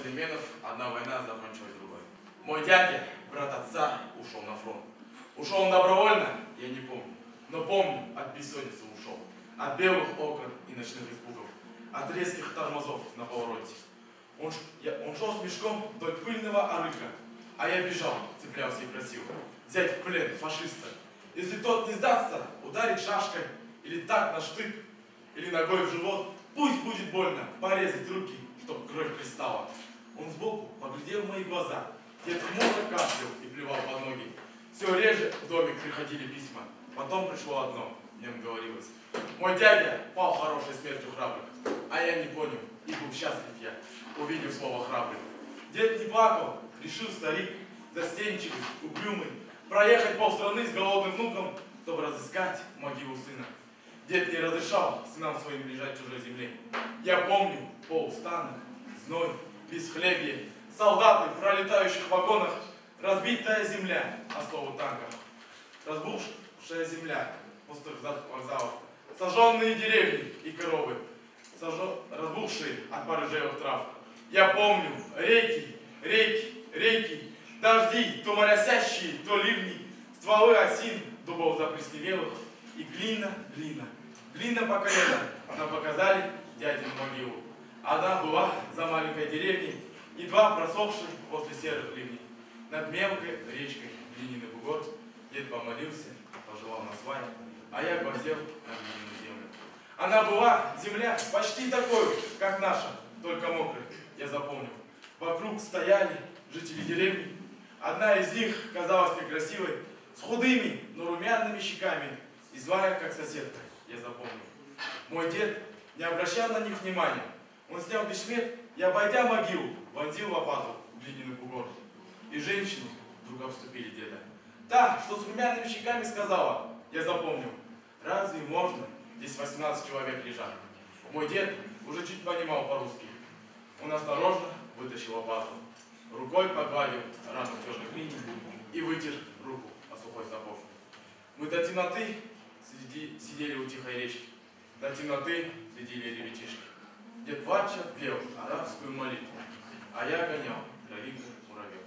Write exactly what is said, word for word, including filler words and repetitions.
переменов, одна война закончилась другой. Мой дядя, брат отца, ушел на фронт. Ушел он добровольно, я не помню. Но помню, от бессонницы ушел. От белых окон и ночных испугов. От резких тормозов на повороте. Он, я, он шел с мешком вдоль пыльного арыка. А я бежал, цеплялся и просил взять в плен фашиста. Если тот не сдастся, ударить шашкой, или так на штык, или ногой в живот. Пусть будет больно порезать руки, чтоб кровь пристала. Он сбоку поглядел в мои глаза. Дед хмуро кашлял и плевал под ноги. Все реже в домик приходили письма. Потом пришло одно, в нем говорилось: мой дядя пал хорошей смертью храбрых. А я не понял, и был счастлив я, увидев слово храбрый. Дед не плакал, решил старик, застенчивый, угрюмый, проехать полстраны с голодным внуком, чтобы разыскать могилу сына. Дед не разрешал сынам своим лежать в чужой земле. Я помню полустанок, зной, бесхлебье, солдаты в пролетающих вагонах, разбитая земля на слову танках, разбухшая земля пустых вокзалов, сожженные деревни и коровы, сожжен... разбухшие от порыжелых трав. Я помню реки, реки, реки, дожди, то моросящие, то ливни, стволы осин, дубов заплесневелых, и глина, глина, глина по колено, нам показали дядину могилу. Она была за маленькой деревней, едва просохшей после серых ливней. Над мелкой речкой глиняный бугор дед помолился, пожелал на свай, а я глазел на глиняную землю. Она была, земля, почти такой, как наша, только мокрой, я запомнил. Вокруг стояли жители деревни. Одна из них казалась некрасивой, с худыми, но румяными щеками, и злая, как соседка, я запомнил. Мой дед не обращал на них внимания. Он снял бешмет и, обойдя могилу, вонзил лопату в глиняный бугор. И женщины вдруг обступили деда. Та, что с румяными щеками, сказала, я запомнил: разве можно? Здесь восемнадцать человек лежат. Мой дед уже чуть понимал по-русски. Он осторожно вытащил лопату, рукой погладил рану в черной глине и вытер руку о сухой сапог. Мы до темноты сиди, сидели у тихой речки, до темноты следили ребятишки. Дед плача пел арабскую молитву, а я гонял травинку муравьев.